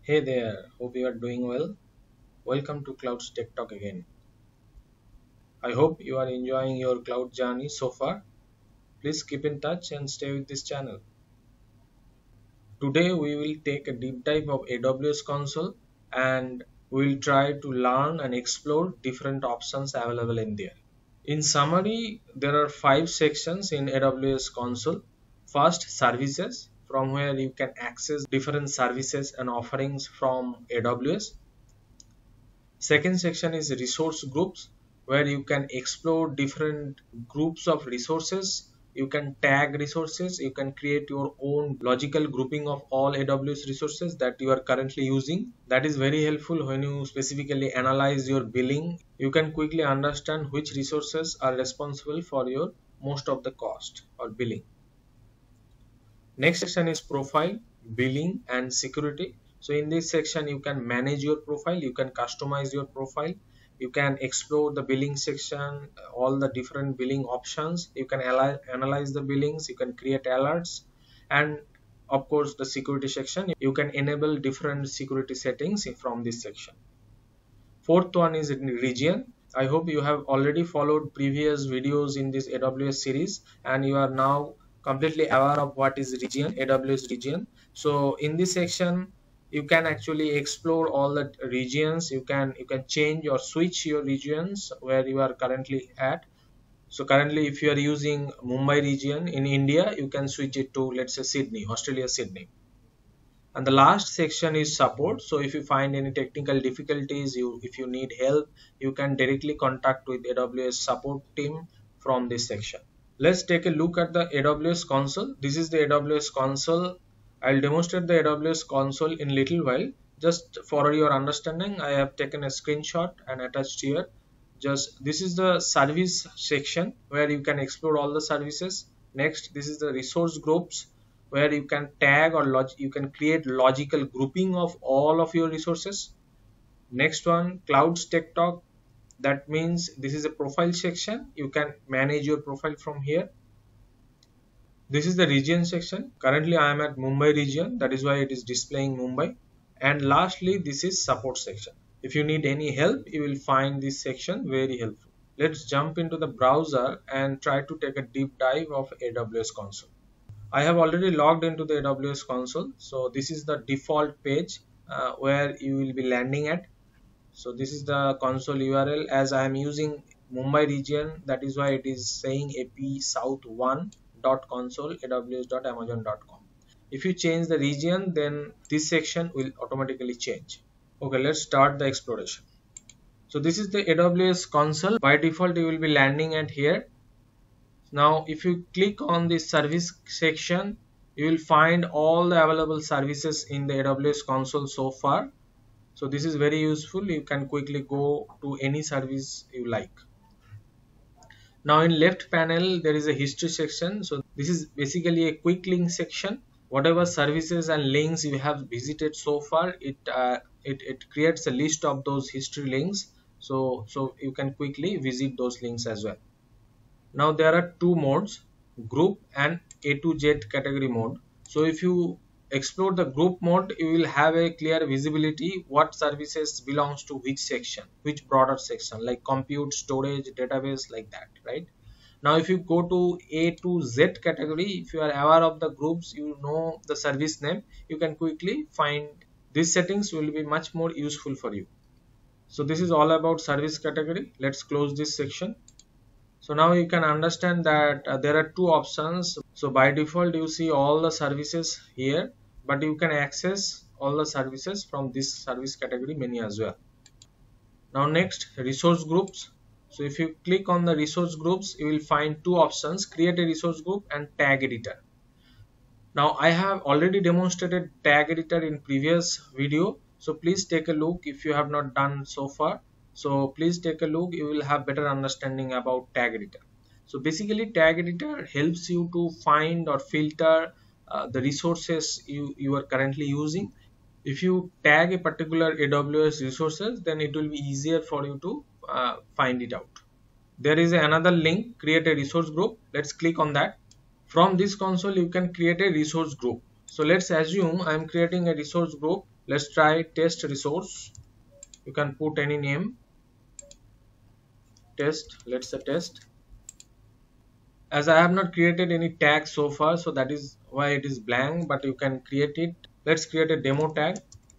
Hey there, hope you are doing well. Welcome to Cloud's Tech Talk again. I hope you are enjoying your cloud journey so far. Please keep in touch and stay with this channel. Today we will take a deep dive of AWS Console and we will try to learn and explore different options available in there. In summary, there are 5 sections in AWS Console. First, services, from where you can access different services and offerings from AWS. Second section is resource groups, where you can explore different groups of resources. You can tag resources, you can create your own logical grouping of all AWS resources that you are currently using. That is very helpful when you specifically analyze your billing. You can quickly understand which resources are responsible for your most of the cost or billing. Next section is profile, billing and security. So in this section you can manage your profile, you can customize your profile, you can explore the billing section, all the different billing options, you can analyze the billings, you can create alerts, and of course the security section, you can enable different security settings from this section. Fourth one is region. I hope you have already followed previous videos in this AWS series and you are now completely aware of what is region, AWS region. So in this section, you can actually explore all the regions. You can change or switch your regions where you are currently at. So currently, if you are using Mumbai region in India, you can switch it to, let's say, Sydney, Australia, Sydney. And the last section is support. So if you find any technical difficulties, if you need help, you can directly contact with AWS support team from this section. Let's take a look at the AWS console. This is the AWS console. I'll demonstrate the AWS console in little while. Just for your understanding, I have taken a screenshot and attached here. Just this is the service section where you can explore all the services. Next, this is the resource groups where you can tag or you can create logical grouping of all of your resources. Next one, Cloud's Tech Talk. That means this is a profile section. You can manage your profile from here. This is the region section. Currently I am at Mumbai region. That is why it is displaying Mumbai. And lastly, this is support section. If you need any help, you will find this section very helpful. Let's jump into the browser and try to take a deep dive of AWS console. I have already logged into the AWS console. So this is the default page where you will be landing at. So this is the console URL. As I am using Mumbai region, that is why it is saying apsouth1.console aws.amazon.com. If you change the region, then this section will automatically change. Okay, let's start the exploration. So this is the AWS console. By default, you will be landing at here. Now if you click on the service section, you will find all the available services in the AWS console so far. So this is very useful. You can quickly go to any service you like. Now in left panel there is a history section. So this is basically a quick link section. Whatever services and links you have visited so far, it creates a list of those history links. So you can quickly visit those links as well. Now there are two modes, group and A to Z category mode. So if you explore the group mode, you will have a clear visibility what services belongs to which section, which broader section, like compute, storage, database, like that, right? Now if you go to A to Z category, if you are aware of the groups, you know the service name, you can quickly find these settings will be much more useful for you. So this is all about service category. Let's close this section. So now you can understand that there are two options. So by default you see all the services here, but you can access all the services from this service category menu as well. Now next, resource groups. So if you click on the resource groups, you will find two options, create a resource group and tag editor. Now I have already demonstrated tag editor in previous video. So please take a look if you have not done so far. So please take a look, you will have better understanding about tag editor. So basically tag editor helps you to find or filter the resources you are currently using. If you tag a particular AWS resources, then it will be easier for you to find it out. There is another link, create a resource group. Let's click on that. From this console you can create a resource group. So let's assume I am creating a resource group Let's try test resource. You can put any name, test, let's say test. As I have not created any tag so far, so that is why it is blank, but you can create it. Let's create a demo tag.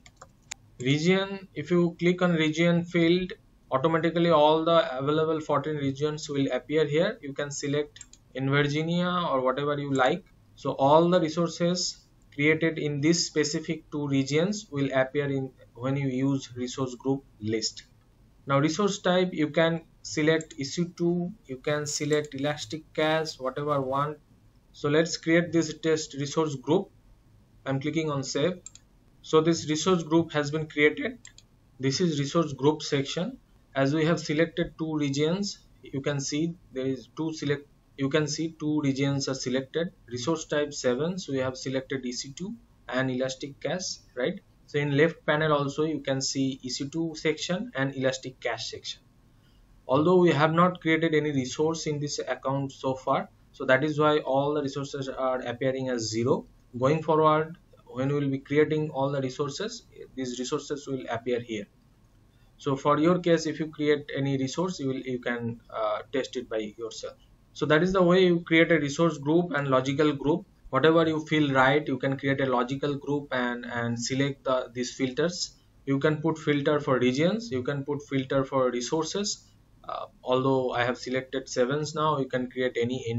Region, if you click on region field, automatically all the available 14 regions will appear here. You can select in Virginia or whatever you like. So all the resources created in this specific two regions will appear in when you use resource group list. Now resource type, you can select EC2, you can select elastic cache, whatever one. So let's create this test resource group. I'm clicking on save. So this resource group has been created. This is resource group section. As we have selected two regions, you can see there is you can see two regions are selected. Resource type 7, so we have selected EC2 and elastic cache, right? So in left panel also you can see EC2 section and elastic cache section. Although we have not created any resource in this account so far, so that is why all the resources are appearing as 0. Going forward, when we will be creating all the resources, these resources will appear here. So for your case, if you create any resource, you can test it by yourself. So that is the way you create a resource group and logical group. Whatever you feel right, you can create a logical group and select these filters. You can put filter for regions, you can put filter for resources. Although I have selected 7s now, you can create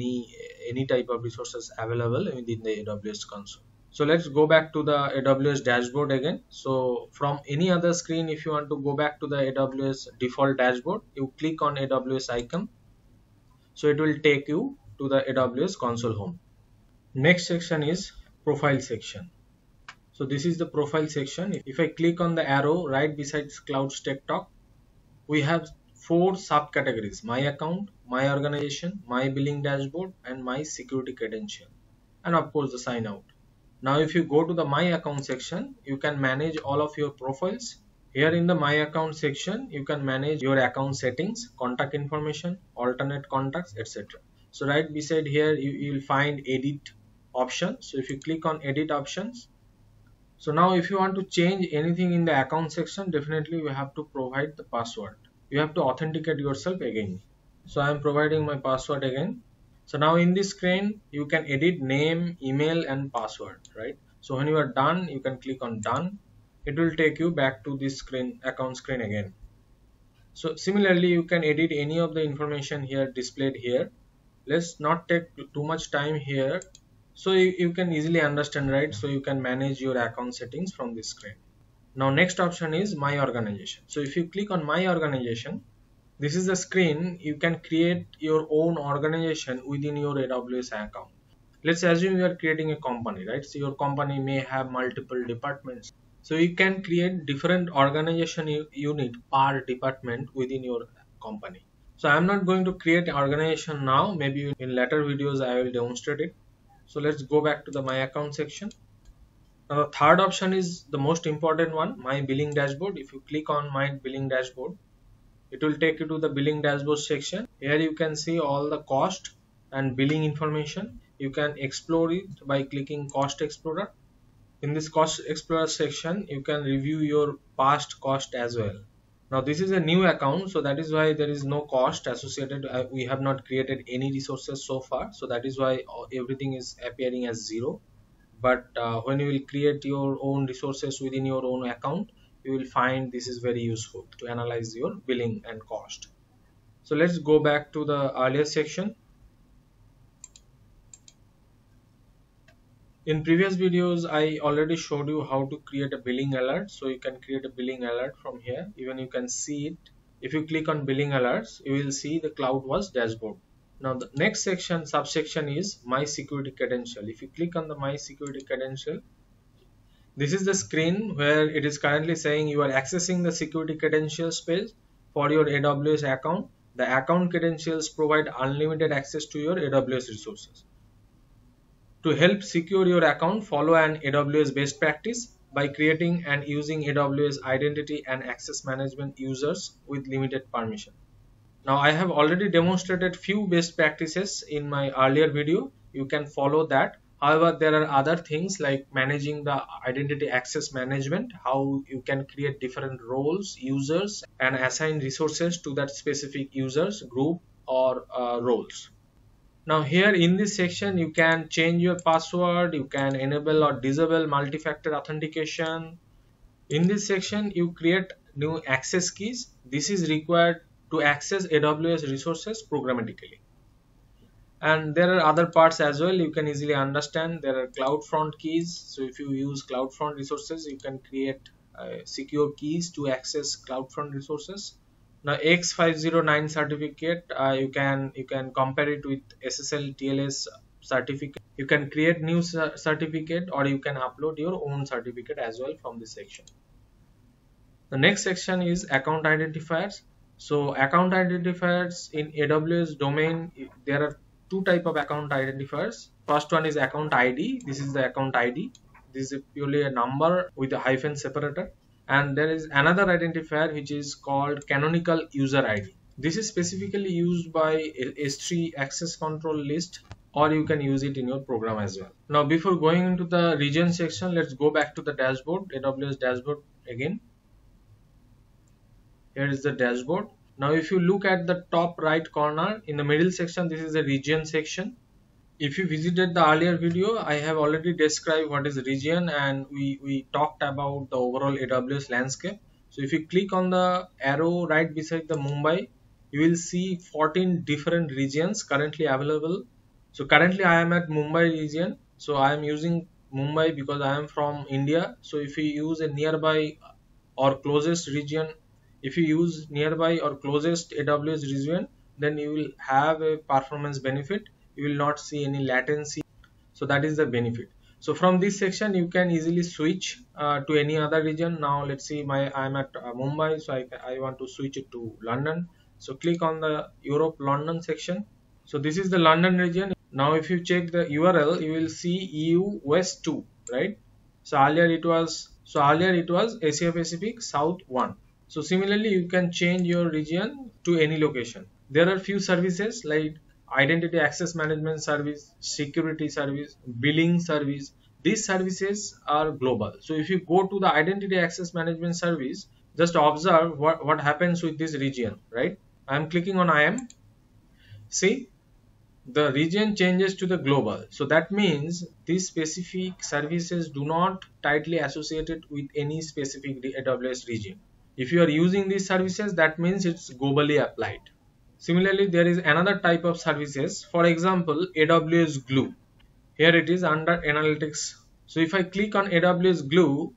any type of resources available within the AWS console. So let's go back to the AWS dashboard again. So from any other screen, if you want to go back to the AWS default dashboard, you click on AWS icon. So it will take you to the AWS console home. Next section is profile section. So this is the profile section. If I click on the arrow right beside Clouds Tech Talk, we have 4 subcategories: my account, my organization, my billing dashboard, and my security credential, and of course the sign out. Now if you go to the my account section, you can manage all of your profiles. Here in the my account section, you can manage your account settings, contact information, alternate contacts, etc. So right beside here you will find edit option. So if you click on edit options, so now if you want to change anything in the account section, definitely you have to provide the password. You have to authenticate yourself again. So I am providing my password again. So now in this screen, you can edit name, email and password, right? So when you are done, you can click on done. It will take you back to this screen, account screen again. So similarly, you can edit any of the information here displayed here. Let's not take too much time here. So you can easily understand, right? So you can manage your account settings from this screen. Now next option is my organization. So if you click on my organization, this is the screen. You can create your own organization within your AWS account. Let's assume you are creating a company, right? So your company may have multiple departments. So you can create different organization unit per department within your company. So I'm not going to create an organization now. Maybe in later videos I will demonstrate it. So let's go back to the my account section. Now the third option is the most important one, my billing dashboard. If you click on my billing dashboard, it will take you to the billing dashboard section. Here you can see all the cost and billing information. You can explore it by clicking Cost Explorer. In this Cost Explorer section, you can review your past cost as well. Now this is a new account, so that is why there is no cost associated. We have not created any resources so far, so that is why everything is appearing as 0. But when you will create your own resources within your own account, you will find this is very useful to analyze your billing and cost. So let's go back to the earlier section. In previous videos, I already showed you how to create a billing alert. So you can create a billing alert from here. Even you can see it. If you click on billing alerts, you will see the CloudWatch dashboard. Now the next section, subsection is my security credential. If you click on the my security credential, this is the screen where it is currently saying you are accessing the security credentials page for your AWS account. The account credentials provide unlimited access to your AWS resources. To help secure your account, follow an AWS best practice by creating and using AWS identity and access management users with limited permission. Now I have already demonstrated few best practices in my earlier video. You can follow that. However, there are other things like managing the identity access management, how you can create different roles, users, and assign resources to that specific users, group, or roles. Now here in this section, you can change your password, you can enable or disable multi-factor authentication. In this section, you create new access keys. This is required to access AWS resources programmatically. And there are other parts as well you can easily understand. There are CloudFront keys. So if you use CloudFront resources, you can create secure keys to access CloudFront resources. Now X509 certificate, you can compare it with SSL TLS certificate. You can create new certificate, or you can upload your own certificate as well from this section. The next section is account identifiers. So account identifiers in AWS domain, there are two type of account identifiers. First one is account ID. This is the account ID. This is purely a number with a hyphen separator. And there is another identifier which is called canonical user ID. This is specifically used by S3 access control list, or you can use it in your program as well. Now before going into the region section, let's go back to the dashboard, AWS dashboard again. Here is the dashboard. Now if you look at the top right corner in the middle section, this is the region section. If you visited the earlier video, I have already described what is region, and we talked about the overall AWS landscape. So if you click on the arrow right beside the Mumbai, you will see 14 different regions currently available. So currently I am at Mumbai region. So I am using Mumbai because I am from India. So if you use a nearby or closest region, if you use nearby or closest AWS region, then you will have a performance benefit. You will not see any latency. So that is the benefit. So from this section, you can easily switch to any other region. Now let's see, I'm at Mumbai, so I want to switch it to London. So click on the Europe London section. So this is the London region. Now if you check the URL, you will see EU West 2, right? So earlier it was Asia Pacific South 1. So similarly, you can change your region to any location. There are few services like identity access management service, security service, billing service. These services are global. So if you go to the identity access management service, just observe what happens with this region, right? I am clicking on IAM. See, the region changes to the global. So that means these specific services do not tightly associated with any specific AWS region. If you are using these services, that means it's globally applied. Similarly, there is another type of services. For example, AWS Glue. Here it is under analytics. So if I click on AWS Glue,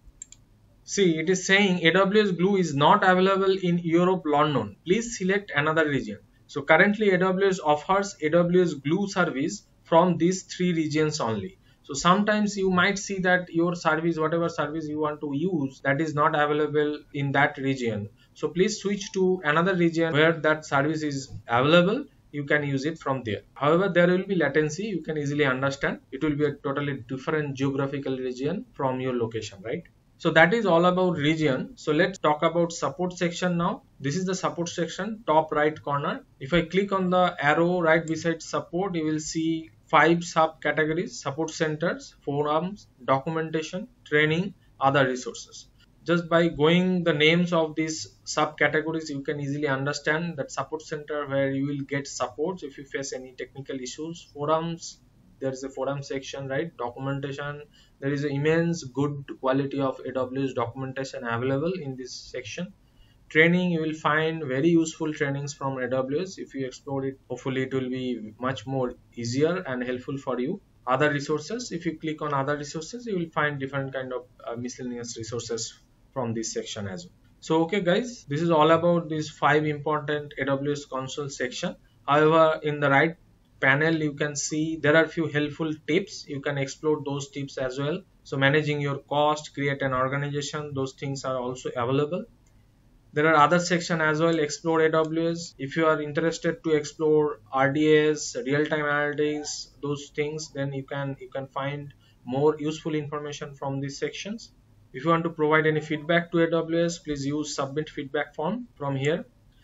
see, it is saying AWS Glue is not available in Europe, London. Please select another region. So currently AWS offers AWS Glue service from these three regions only. So sometimes you might see that your service, whatever service you want to use, that is not available in that region. So please switch to another region where that service is available. You can use it from there. However, there will be latency. You can easily understand. It will be a totally different geographical region from your location, right? So that is all about region. So let's talk about support section now. This is the support section, top right corner. If I click on the arrow right beside support, you will see 5 subcategories: support centers, forums, documentation, training, other resources. Just by going the names of these subcategories, you can easily understand that support center where you will get support if you face any technical issues. Forums, there is a forum section, right? Documentation, there is an immense good quality of AWS documentation available in this section. Training, you will find very useful trainings from AWS. If you explore it, hopefully it will be much more easier and helpful for you. Other resources, if you click on other resources, you will find different kind of miscellaneous resources from this section as well. So okay guys, this is all about these 5 important AWS console section. However, in the right panel you can see there are few helpful tips. You can explore those tips as well. So managing your cost, create an organization, those things are also available. There are other section as well, explore AWS. If you are interested to explore RDS, real-time analytics, those things, then you can find more useful information from these sections. If you want to provide any feedback to AWS, please use submit feedback form from here.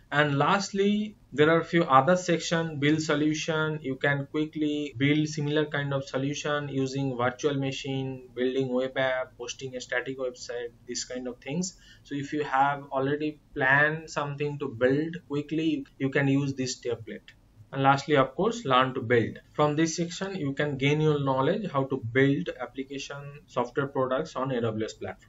And lastly, there are a few other section, build solution. You can quickly build similar kind of solution using virtual machine, building web app, hosting a static website, this kind of things. So if you have already planned something to build quickly, you can use this template. And lastly, of course, learn to build. From this section, you can gain your knowledge how to build application software products on AWS platform.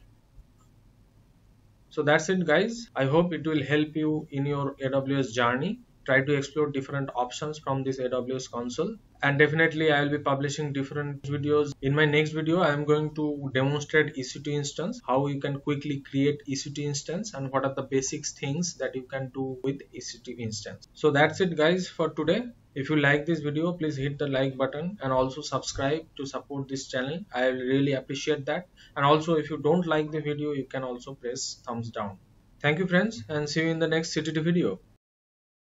So that's it, guys. I hope it will help you in your AWS journey. Try to explore different options from this AWS console. And definitely I will be publishing different videos. In my next video, I am going to demonstrate EC2 instance, how you can quickly create EC2 instance and what are the basics things that you can do with EC2 instance. So that's it, guys, for today. If you like this video, please hit the like button and also subscribe to support this channel. I will really appreciate that. And also, if you don't like the video, you can also press thumbs down. Thank you, friends, and see you in the next CTT video.